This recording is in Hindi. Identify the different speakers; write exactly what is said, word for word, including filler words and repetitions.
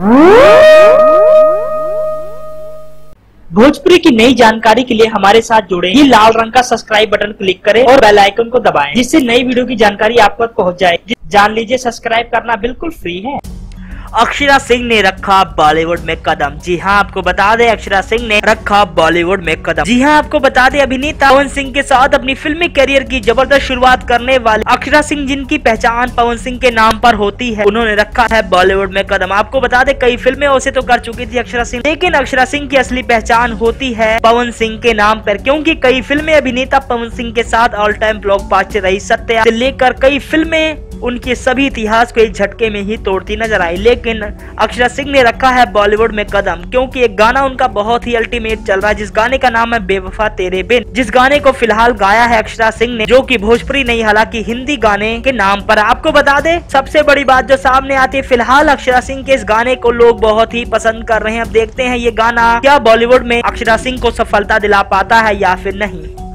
Speaker 1: भोजपुरी की नई जानकारी के लिए हमारे साथ जुड़े ये लाल रंग का सब्सक्राइब बटन क्लिक करें और बेल आइकन को दबाएं, जिससे नई वीडियो की जानकारी आप तक पहुंच जाए। जान लीजिए, सब्सक्राइब करना बिल्कुल फ्री है।
Speaker 2: अक्षरा सिंह ने रखा बॉलीवुड में कदम। जी हां, आपको बता दें अक्षरा सिंह ने रखा बॉलीवुड में कदम। जी हां, आपको बता दें अभिनेता पवन सिंह के साथ अपनी फिल्मी करियर की जबरदस्त शुरुआत करने वाले अक्षरा सिंह, जिनकी पहचान पवन सिंह के नाम पर होती है, उन्होंने रखा है बॉलीवुड में कदम। आपको बता दें कई फिल्में वैसे तो कर चुकी थी अक्षरा सिंह, लेकिन अक्षरा सिंह की असली पहचान होती है पवन सिंह के नाम पर, क्योंकि कई फिल्में अभिनेता पवन सिंह के साथ ऑल टाइम ब्लॉकबस्टर रही। सत्या से लेकर कई फिल्में उनके सभी इतिहास को एक झटके में ही तोड़ती नजर आई, लेकिन अक्षरा सिंह ने रखा है बॉलीवुड में कदम, क्योंकि एक गाना उनका बहुत ही अल्टीमेट चल रहा है, जिस गाने का नाम है बेवफा तेरे बिन, जिस गाने को फिलहाल गाया है अक्षरा सिंह ने, जो कि भोजपुरी नहीं हालांकि हिंदी गाने के नाम पर। आपको बता दें सबसे बड़ी बात जो सामने आती है, फिलहाल अक्षरा सिंह के इस गाने को लोग बहुत ही पसंद कर रहे हैं। अब देखते हैं ये गाना क्या बॉलीवुड में अक्षरा सिंह को सफलता दिला पाता है या फिर नहीं।